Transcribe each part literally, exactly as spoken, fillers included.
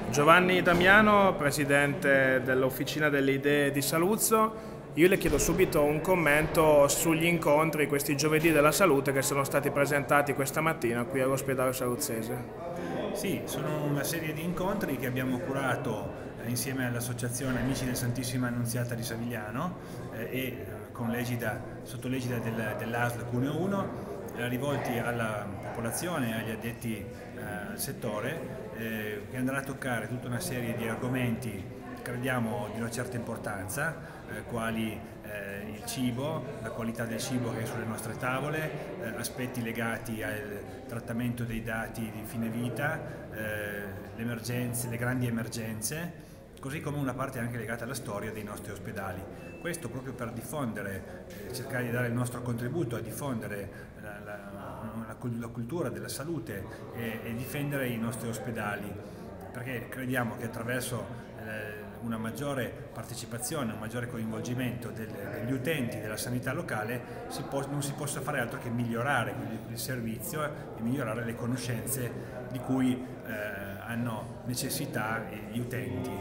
Giovanni Damiano, presidente dell'Officina delle Idee di Saluzzo. Io le chiedo subito un commento sugli incontri, questi giovedì della salute che sono stati presentati questa mattina qui all'ospedale saluzzese. Sì, sono una serie di incontri che abbiamo curato eh, insieme all'Associazione Amici del Santissima Annunziata di Savigliano eh, e eh, con l'egida, sotto l'egida del, dell'A S L Cuneo uno, eh, rivolti alla popolazione e agli addetti eh, al settore, eh, che andrà a toccare tutta una serie di argomenti crediamo di una certa importanza, eh, quali eh, il cibo, la qualità del cibo che è sulle nostre tavole, eh, aspetti legati al trattamento dei dati di fine vita, eh, le emergenze, le grandi emergenze, così come una parte anche legata alla storia dei nostri ospedali. Questo proprio per diffondere, eh, cercare di dare il nostro contributo a diffondere la, la, la, la cultura della salute e, e difendere i nostri ospedali, perché crediamo che attraverso una maggiore partecipazione, un maggiore coinvolgimento degli utenti della sanità locale si può, non si possa fare altro che migliorare il servizio e migliorare le conoscenze di cui eh, hanno necessità gli utenti.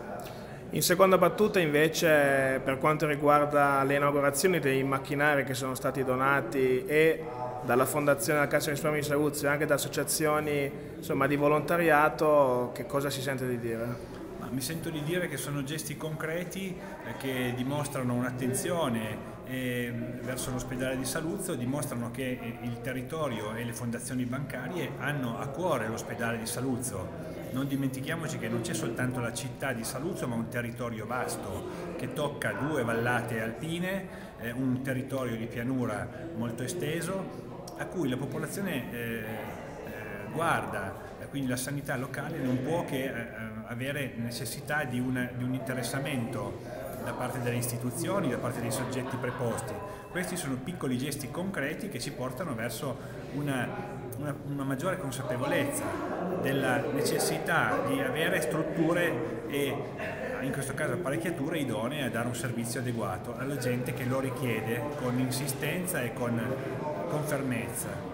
In seconda battuta invece, per quanto riguarda le inaugurazioni dei macchinari che sono stati donati e dalla Fondazione della Cassa di Risparmio di Saluzzo e anche da associazioni insomma, di volontariato, che cosa si sente di dire? Mi sento di dire che sono gesti concreti eh, che dimostrano un'attenzione eh, verso l'ospedale di Saluzzo, dimostrano che eh, il territorio e le fondazioni bancarie hanno a cuore l'ospedale di Saluzzo. Non dimentichiamoci che non c'è soltanto la città di Saluzzo, ma un territorio vasto che tocca due vallate alpine, eh, un territorio di pianura molto esteso, a cui la popolazione eh, eh, guarda. Quindi la sanità locale non può che eh, avere necessità di, una, di un interessamento da parte delle istituzioni, da parte dei soggetti preposti. Questi sono piccoli gesti concreti che ci portano verso una, una, una maggiore consapevolezza della necessità di avere strutture e in questo caso apparecchiature idonee a dare un servizio adeguato alla gente che lo richiede con insistenza e con, con fermezza.